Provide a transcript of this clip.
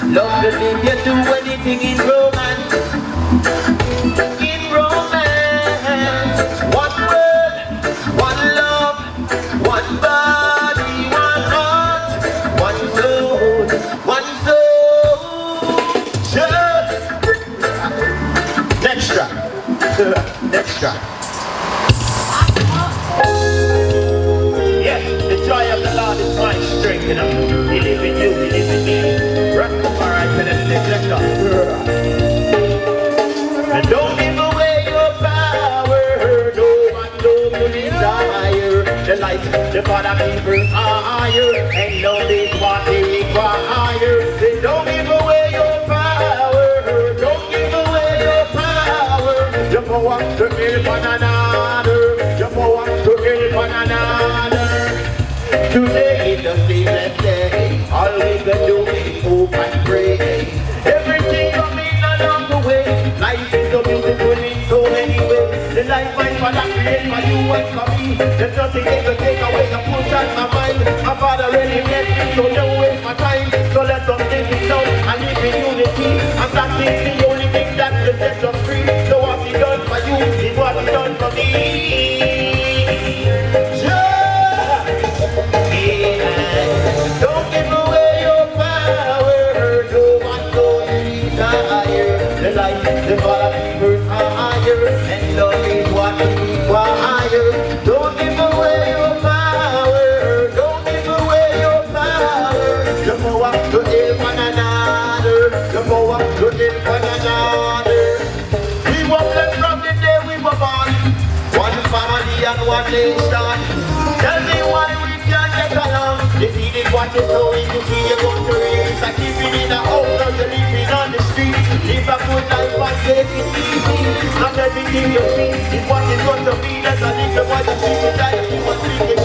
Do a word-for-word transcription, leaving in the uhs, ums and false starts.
Love to live you do anything in romance. In romance. One word, one love, one body, one heart, one soul, one soul. Sure. Next track. Next track. Yes, the joy of the Lord is my strength, you know. He live in you, he live in me. Rastafari to the selector. And don't give away your power. No one knows you desire. The light, the Father people are higher. And love is what they require. They don't give away your power. Don't give away your power. Your power to kill one another. Your power to kill one another. Today is the season day. All we can do is hope and pray. Everything coming along the way. Life is so beautiful in so many ways. The life my Father created for you and for me. There's nothing they can take away the push on my mind. My Father really blessed me, so don't waste my time. So let us take it down and live in unity. And that is the only thing that can set us free. So what He done for you is what He done for me. Don't give away your power. No one knows you desire. The light, the Father people are higher. And love is what we require. Don't give away your power. Don't give away your power. The power to help one another. The power to help one another. We were blessed from the day we were born. One family and one nation. Tell me why we can't get along. The feeling what you so you see you're going to raise. Like living in a house or you're living on the street. Live a good life and take it easy. Not everything you see is what it's going to be. There's a little boy that people die. You must think